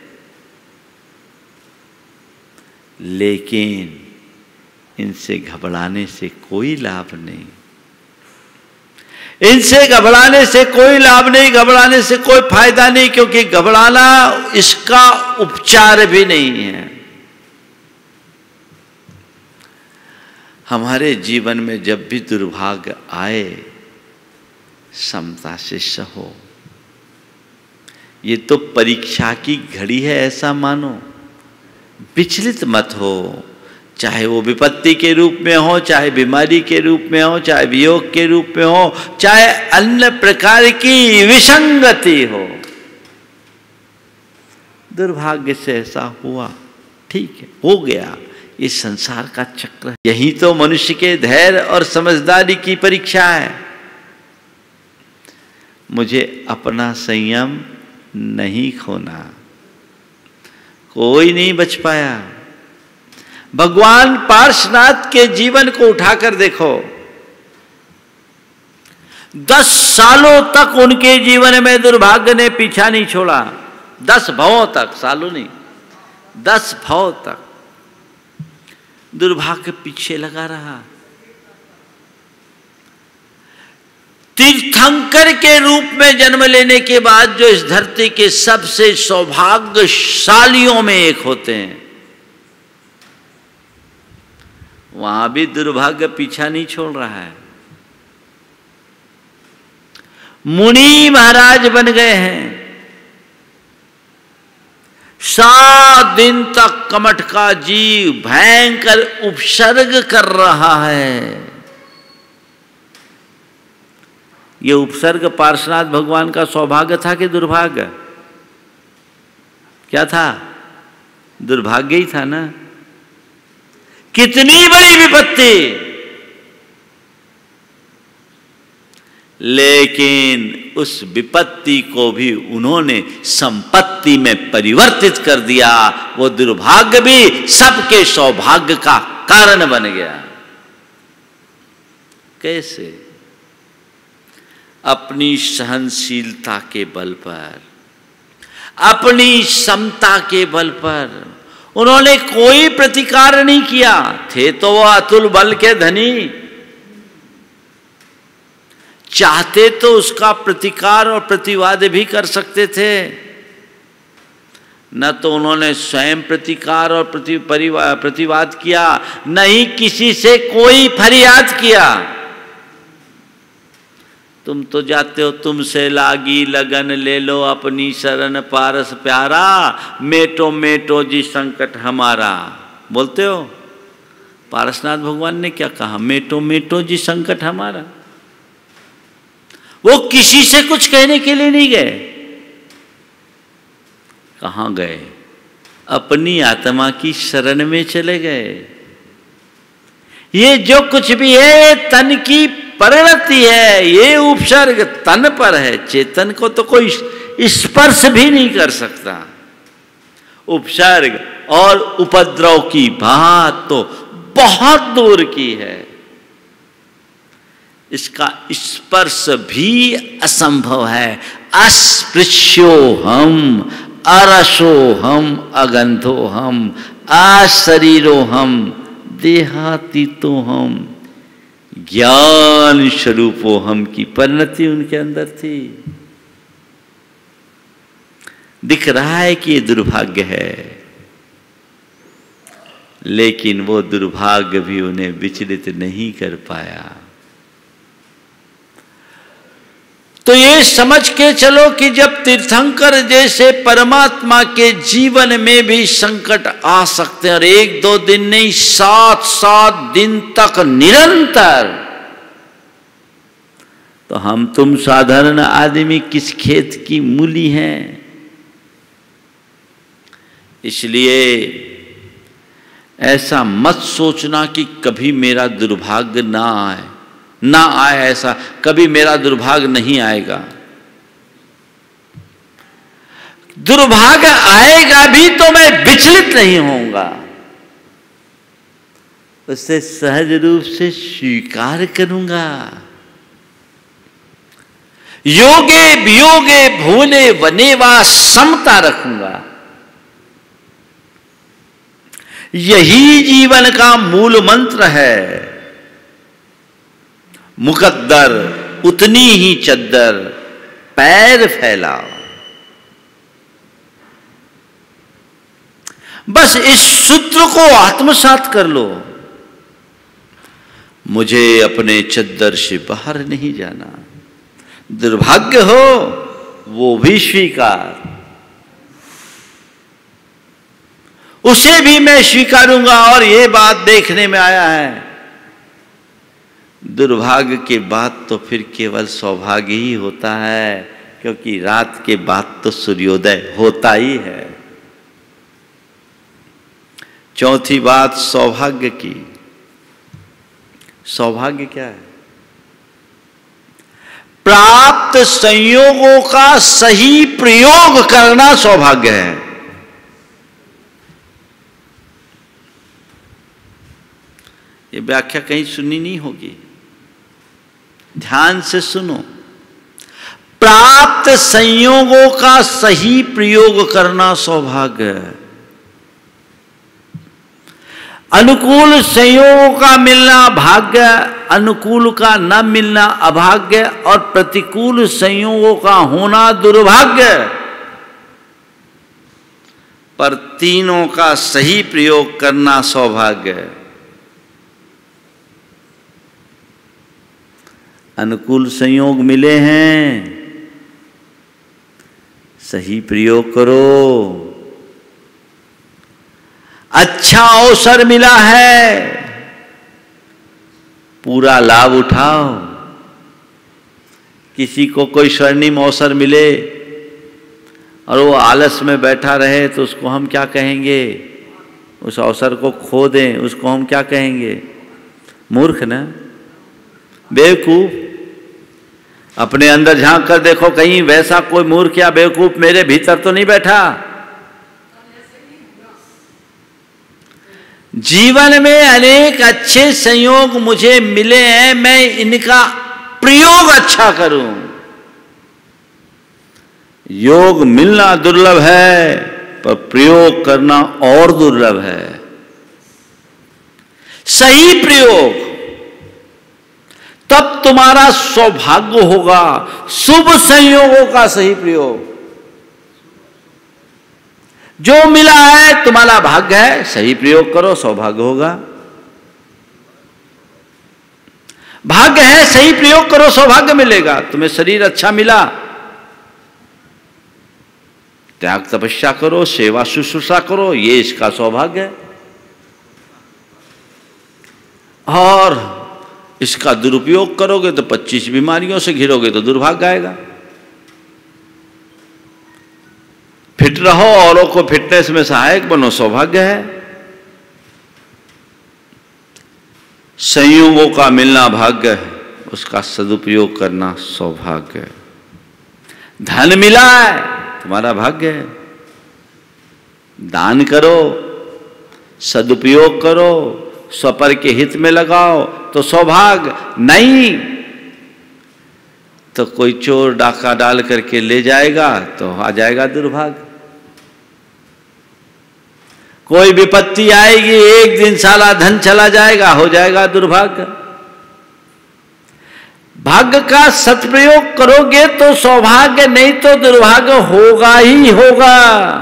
लेकिन इनसे घबराने से कोई लाभ नहीं। इनसे घबराने से कोई लाभ नहीं, घबराने से कोई फायदा नहीं, क्योंकि घबराना इसका उपचार भी नहीं है। हमारे जीवन में जब भी दुर्भाग्य आए, समता से सहो। ये तो परीक्षा की घड़ी है, ऐसा मानो। विचलित मत हो, चाहे वो विपत्ति के रूप में हो, चाहे बीमारी के रूप में हो, चाहे वियोग के रूप में हो, चाहे अन्य प्रकार की विसंगति हो। दुर्भाग्य से ऐसा हुआ, ठीक है, हो गया। ये संसार का चक्र है। यही तो मनुष्य के धैर्य और समझदारी की परीक्षा है। मुझे अपना संयम नहीं खोना। कोई नहीं बच पाया। भगवान पार्श्वनाथ के जीवन को उठाकर देखो। 10 सालों तक उनके जीवन में दुर्भाग्य ने पीछा नहीं छोड़ा। 10 भवों तक, सालों नहीं, 10 भव तक दुर्भाग्य पीछे लगा रहा। तीर्थंकर के रूप में जन्म लेने के बाद जो इस धरती के सबसे सौभाग्यशालियों में एक होते हैं, वहां भी दुर्भाग्य पीछा नहीं छोड़ रहा है। मुनि महाराज बन गए हैं। 7 दिन तक कमठ का जीव भयंकर उपसर्ग कर रहा है। ये उपसर्ग पार्श्वनाथ भगवान का सौभाग्य था कि दुर्भाग्य? क्या था? दुर्भाग्य ही था ना। कितनी बड़ी विपत्ति, लेकिन उस विपत्ति को भी उन्होंने संपत्ति में परिवर्तित कर दिया। वो दुर्भाग्य भी सबके सौभाग्य का कारण बन गया। कैसे? अपनी सहनशीलता के बल पर, अपनी समता के बल पर उन्होंने कोई प्रतिकार नहीं किया। थे तो वो अतुल बल के धनी, चाहते तो उसका प्रतिकार और प्रतिवाद भी कर सकते थे। न तो उन्होंने स्वयं प्रतिकार और प्रतिवाद किया, न ही किसी से कोई फरियाद किया। तुम तो जाते हो, तुमसे लागी लगन ले लो अपनी शरण पारस प्यारा, मेटो मेटो जी संकट हमारा। बोलते हो, पारसनाथ भगवान ने क्या कहा? मेटो मेटो जी संकट हमारा। वो किसी से कुछ कहने के लिए नहीं गए। कहां गए? अपनी आत्मा की शरण में चले गए। ये जो कुछ भी है तन की परिणति है, ये उपसर्ग तन पर है। चेतन को तो कोई स्पर्श भी नहीं कर सकता। उपसर्ग और उपद्रव की बात तो बहुत दूर की है, इसका स्पर्श भी असंभव है। अस्पृश्यो हम, अरसो हम, अगंधो हम, अशरीरो हम, देहातीतो हम, ज्ञान स्वरूपो हम की परिणति उनके अंदर थी। दिख रहा है कि ये दुर्भाग्य है, लेकिन वो दुर्भाग्य भी उन्हें विचलित नहीं कर पाया। तो ये समझ के चलो कि जब तीर्थंकर जैसे परमात्मा के जीवन में भी संकट आ सकते हैं, और 1-2 दिन नहीं, 7-7 दिन तक निरंतर, तो हम तुम साधारण आदमी किस खेत की मूली हैं। इसलिए ऐसा मत सोचना कि कभी मेरा दुर्भाग्य ना आए, ऐसा कभी मेरा दुर्भाग्य नहीं आएगा। दुर्भाग्य आएगा भी तो मैं विचलित नहीं होऊंगा, उसे सहज रूप से स्वीकार करूंगा। योगे वियोगे भूले वनेवा समता रखूंगा। यही जीवन का मूल मंत्र है। मुकद्दर उतनी ही चद्दर, पैर फैलाओ। बस इस सूत्र को आत्मसात कर लो। मुझे अपने चद्दर से बाहर नहीं जाना। दुर्भाग्य हो वो भी स्वीकार, उसे भी मैं स्वीकारूंगा। और ये बात देखने में आया है, दुर्भाग्य के बाद तो फिर केवल सौभाग्य ही होता है, क्योंकि रात के बाद तो सूर्योदय होता ही है। चौथी बात सौभाग्य की। सौभाग्य क्या है? प्राप्त संयोगों का सही प्रयोग करना सौभाग्य है। ये व्याख्या कहीं सुनी नहीं होगी, ध्यान से सुनो। प्राप्त संयोगों का सही प्रयोग करना सौभाग्य है। अनुकूल संयोगों का मिलना भाग्य, अनुकूल का न मिलना अभाग्य, और प्रतिकूल संयोगों का होना दुर्भाग्य। पर तीनों का सही प्रयोग करना सौभाग्य है। अनुकूल संयोग मिले हैं, सही प्रयोग करो। अच्छा अवसर मिला है, पूरा लाभ उठाओ। किसी को कोई स्वर्णिम अवसर मिले और वो आलस में बैठा रहे तो उसको हम क्या कहेंगे? उस अवसर को खो दें, उसको हम क्या कहेंगे? मूर्ख ना, बेवकूफ। अपने अंदर झांक कर देखो, कहीं वैसा कोई मूर्ख या बेवकूफ मेरे भीतर तो नहीं बैठा। जीवन में अनेक अच्छे संयोग मुझे मिले हैं, मैं इनका प्रयोग अच्छा करूं। योग मिलना दुर्लभ है, पर प्रयोग करना और दुर्लभ है। सही प्रयोग, तब तुम्हारा सौभाग्य होगा। शुभ संयोगों का सही प्रयोग। जो मिला है तुम्हारा भाग्य है, सही प्रयोग करो, सौभाग्य होगा। भाग्य है, सही प्रयोग करो, सौभाग्य मिलेगा। तुम्हें शरीर अच्छा मिला, त्याग तपस्या करो, सेवा शुश्रूषा करो, ये इसका सौभाग्य है। और इसका दुरुपयोग करोगे तो 25 बीमारियों से घिरोगे तो दुर्भाग्य आएगा। फिट रहो, औरों को फिटनेस में सहायक बनो, सौभाग्य है। संयोगों का मिलना भाग्य है, उसका सदुपयोग करना सौभाग्य है। धन मिला है, तुम्हारा भाग्य है। दान करो, सदुपयोग करो, स्वपर के हित में लगाओ तो सौभाग्य। नहीं तो कोई चोर डाका डाल करके ले जाएगा तो आ जाएगा दुर्भाग्य। कोई विपत्ति आएगी, एक दिन सारा धन चला जाएगा, हो जाएगा दुर्भाग्य। भाग्य का सत्प्रयोग करोगे तो सौभाग्य, नहीं तो दुर्भाग्य होगा ही होगा।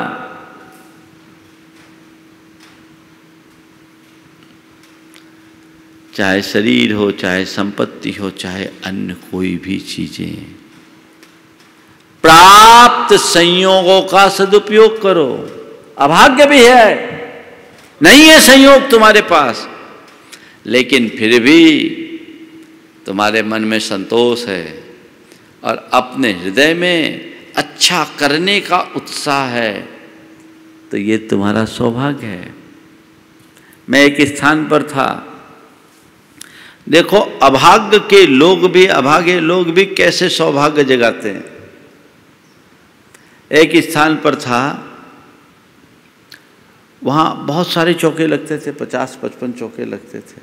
चाहे शरीर हो, चाहे संपत्ति हो, चाहे अन्य कोई भी चीजें, प्राप्त संयोगों का सदुपयोग करो। अभाग्य भी है, नहीं है संयोग तुम्हारे पास, लेकिन फिर भी तुम्हारे मन में संतोष है और अपने हृदय में अच्छा करने का उत्साह है, तो ये तुम्हारा सौभाग्य है। मैं एक स्थान पर था, देखो अभाग्य के लोग भी, अभागे लोग भी कैसे सौभाग्य जगाते हैं। एक स्थान पर था, वहां बहुत सारे चौके लगते थे, 50-55 चौके लगते थे।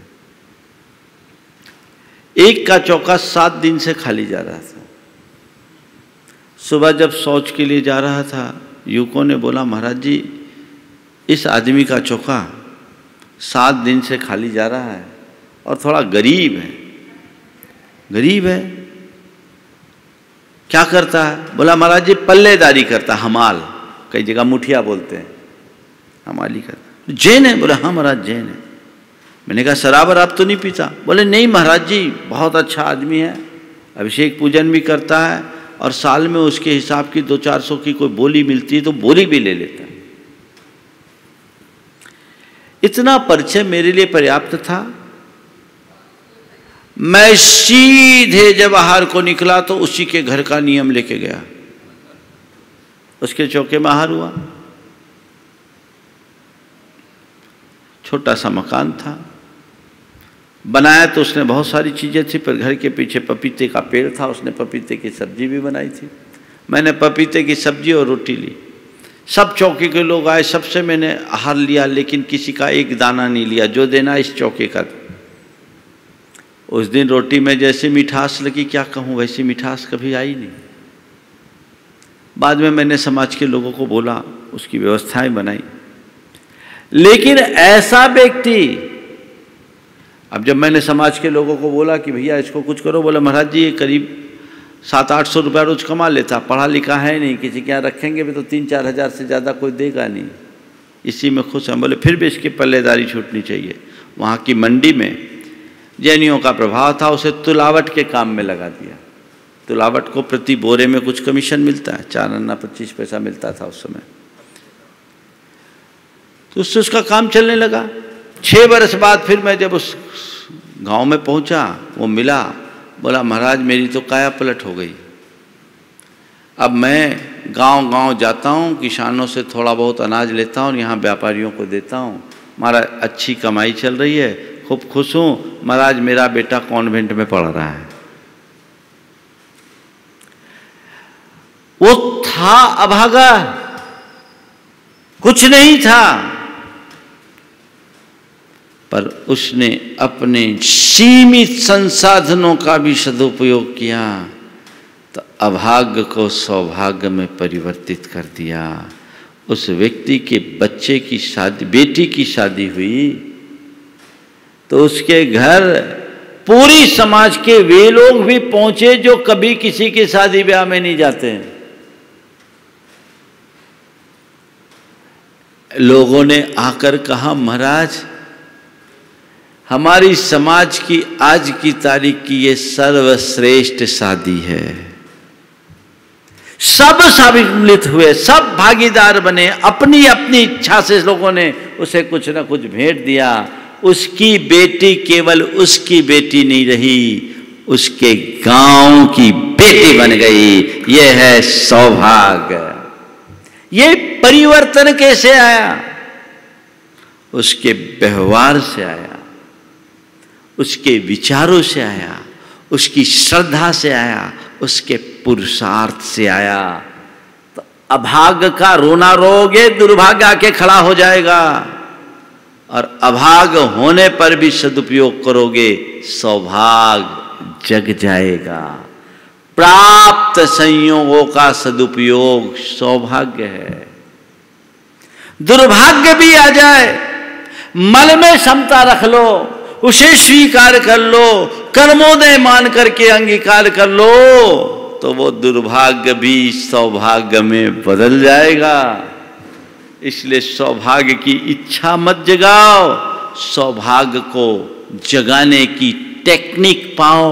एक का चौका 7 दिन से खाली जा रहा था। सुबह जब शौच के लिए जा रहा था, युवकों ने बोला, महाराज जी इस आदमी का चौका 7 दिन से खाली जा रहा है और थोड़ा गरीब है। गरीब है, क्या करता है? बोला महाराज जी पल्लेदारी करता, हमाल, कई जगह मुठिया बोलते हैं, हमाली करता। जैन है? बोला हाँ महाराज जैन है। मैंने कहा शराब आप तो नहीं पीता? बोले नहीं महाराज जी, बहुत अच्छा आदमी है, अभिषेक पूजन भी करता है और साल में उसके हिसाब की 200-400 की कोई बोली मिलती है तो बोली भी ले लेता है। इतना परिचय मेरे लिए पर्याप्त था। मैं सीधे जब आहार को निकला तो उसी के घर का नियम लेके गया, उसके चौके में आहार हुआ। छोटा सा मकान था, बनाया तो उसने बहुत सारी चीज़ें थी, पर घर के पीछे पपीते का पेड़ था, उसने पपीते की सब्जी भी बनाई थी। मैंने पपीते की सब्जी और रोटी ली। सब चौके के लोग आए, सबसे मैंने आहार लिया, लेकिन किसी का एक दाना नहीं लिया, जो देना इस चौके का। उस दिन रोटी में जैसी मिठास लगी, क्या कहूँ, वैसी मिठास कभी आई नहीं। बाद में मैंने समाज के लोगों को बोला, उसकी व्यवस्थाएं बनाई। लेकिन ऐसा व्यक्ति, अब जब मैंने समाज के लोगों को बोला कि भैया इसको कुछ करो, बोला महाराज जी ये करीब 700-800 रुपया रोज कमा लेता, पढ़ा लिखा है नहीं, किसी के यहाँ रखेंगे भी तो 3-4 हज़ार से ज़्यादा कोई देगा नहीं, इसी में खुश हैं। बोले फिर भी इसकी पल्लेदारी छूटनी चाहिए। वहाँ की मंडी में जैनियों का प्रभाव था, उसे तुलावट के काम में लगा दिया। तुलावट को प्रति बोरे में कुछ कमीशन मिलता है, 4 अन्ना 25 पैसा मिलता था उस समय, तो उससे उसका काम चलने लगा। 6 बरस बाद फिर मैं जब उस गांव में पहुंचा, वो मिला, बोला महाराज मेरी तो काया पलट हो गई, अब मैं गांव-गांव जाता हूँ, किसानों से थोड़ा बहुत अनाज लेता हूँ और यहाँ व्यापारियों को देता हूँ, महाराज अच्छी कमाई चल रही है, खूब खुश हूँ, महाराज मेरा बेटा कॉन्वेंट में पढ़ रहा है। वो था अभागा, कुछ नहीं था, पर उसने अपने सीमित संसाधनों का भी सदुपयोग किया तो अभाग्य को सौभाग्य में परिवर्तित कर दिया। उस व्यक्ति के बच्चे की शादी, बेटी की शादी हुई तो उसके घर पूरी समाज के वे लोग भी पहुंचे जो कभी किसी के शादी ब्याह में नहीं जाते हैं। लोगों ने आकर कहा महाराज हमारी समाज की आज की तारीख की ये सर्वश्रेष्ठ शादी है। सब सम्मिलित हुए, सब भागीदार बने, अपनी अपनी इच्छा से लोगों ने उसे कुछ ना कुछ भेंट दिया। उसकी बेटी केवल उसकी बेटी नहीं रही, उसके गांव की बेटी बन गई। यह है सौभाग्य। ये परिवर्तन कैसे आया? उसके व्यवहार से आया, उसके विचारों से आया, उसकी श्रद्धा से आया, उसके पुरुषार्थ से आया। तो अभाग्य का रोना रोगे, दुर्भाग्य आके खड़ा हो जाएगा, और अभाग्य होने पर भी सदुपयोग करोगे, सौभाग्य जग जाएगा। प्राप्त संयोगों का सदुपयोग सौभाग्य है। दुर्भाग्य भी आ जाए, मन में क्षमता रख लो, उसे स्वीकार कर लो, कर्मोदय मान करके अंगीकार कर लो, तो वो दुर्भाग्य भी सौभाग्य में बदल जाएगा। इसलिए सौभाग्य की इच्छा मत जगाओ, सौभाग्य को जगाने की टेक्निक पाओ।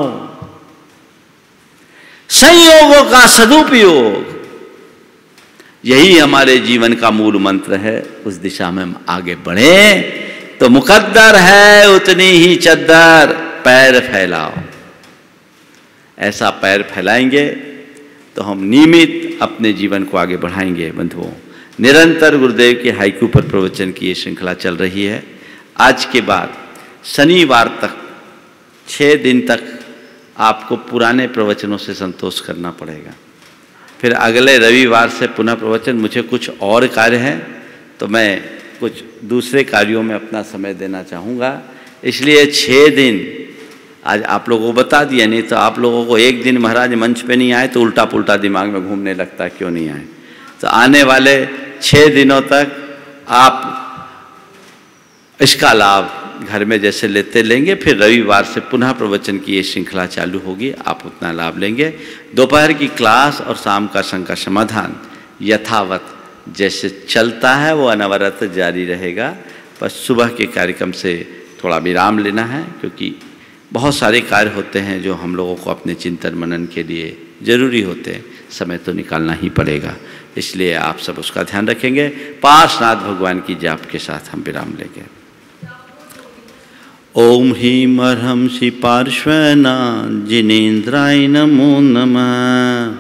संयोगों का सदुपयोग, यही हमारे जीवन का मूल मंत्र है। उस दिशा में हम आगे बढ़े तो मुकद्दर है उतनी ही चद्दर, पैर फैलाओ। ऐसा पैर फैलाएंगे तो हम नियमित अपने जीवन को आगे बढ़ाएंगे। बंधुओं, निरंतर गुरुदेव के हाइकू पर प्रवचन की ये श्रृंखला चल रही है। आज के बाद शनिवार तक 6 दिन तक आपको पुराने प्रवचनों से संतोष करना पड़ेगा। फिर अगले रविवार से पुनः प्रवचन। मुझे कुछ और कार्य हैं तो मैं कुछ दूसरे कार्यों में अपना समय देना चाहूँगा, इसलिए 6 दिन आज आप लोगों को बता दिया। नहीं तो आप लोगों को एक दिन महाराज मंच पे नहीं आए तो उल्टा पुल्टा दिमाग में घूमने लगता है, क्यों नहीं आए। तो आने वाले 6 दिनों तक आप इसका लाभ घर में जैसे लेते लेंगे। फिर रविवार से पुनः प्रवचन की ये श्रृंखला चालू होगी, आप उतना लाभ लेंगे। दोपहर की क्लास और शाम का शंका समाधान यथावत जैसे चलता है वो अनवरत जारी रहेगा। पर सुबह के कार्यक्रम से थोड़ा विराम लेना है, क्योंकि बहुत सारे कार्य होते हैं जो हम लोगों को अपने चिंतन मनन के लिए ज़रूरी होते हैं, समय तो निकालना ही पड़ेगा। इसलिए आप सब उसका ध्यान रखेंगे। पार्श्वनाथ भगवान की जाप के साथ हम विराम लेंगे। ओम ह्रीं अर्हंसि पार्श्वनाथ जिनेन्द्राय नमो नमः।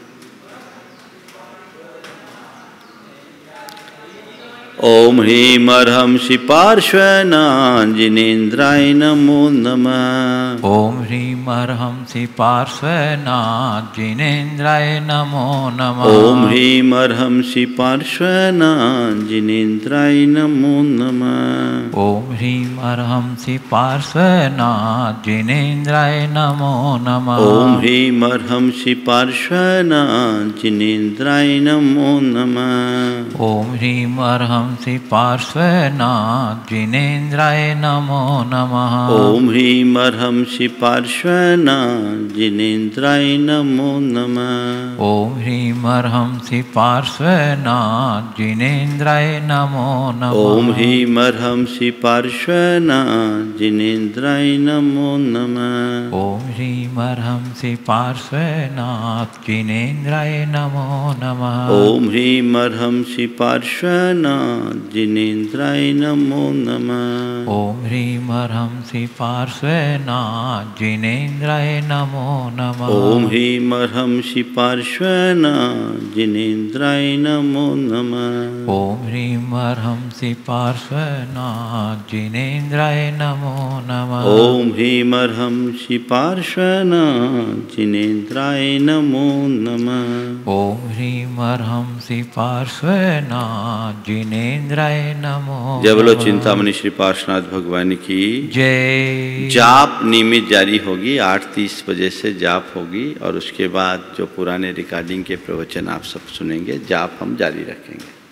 ओम ह्रीं अर्हंसि पार्श्वनाथ जिनेन्द्राय नमो नमः। ओम ह्रीं अर्हंसि पार्श्वनाथ जिनेन्द्राय नमो नमः। ओम ह्रीं अर्हंसि पार्श्वनाथ जिनेन्द्राय नमो नमः। ओम ह्रीं अर्हंसि पार्श्वनाथ जिनेन्द्राय नमो नमः। ओम ह्रीं अर्हंसि पार्श्वनाथ जिनेन्द्राय नमो नमः। ओम ह्रीं अर्हंसि पार्श्वनाथ जिनेन्द्राय नमो नमः। ओम ह्रीं अर्हंसि पार्श्वनाथ जिनेन्द्राय नमो नमः। ओम ह्रीं अर्हंसि पार्श्वनाथ जिनेन्द्राय नमो नमः। ओम ह्रीं अर्हंसि पार्श्वनाथ जिनेन्द्राय नमो नमः। ओम ह्रीं अर्हंसि पार्श्वनाथ जिनेन्द्राय नमो नमः। ओम ह्रीं अर्हंसि पार्श्वनाथ जिनेन्द्राय नमो नमः। ओम ह्रीं अर्हंसि पार्श्वनाथ जिनेन्द्राय नमो नमः। ओम ह्रीं अर्हंसि पार्श्वनाथ जिनेन्द्राय नमो नमः। ओम ह्रीं अर्हंसि पार्श्वनाथ जिनेन्द्राय नमो नमः। ओम ह्रीं अर्हंसि पार्श्वनाथ जिनेन्द्राय नमो नमः। ओम ह्रीं अर्हंसि पार्श्वनाथ जिनेन्द्राय नमो। जय बोलो चिंतामणि श्री पार्श्वनाथ भगवान की जय। जाप नियमित जारी होगी, 8:30 बजे से जाप होगी और उसके बाद जो पुराने रिकॉर्डिंग के प्रवचन आप सब सुनेंगे, जाप हम जारी रखेंगे।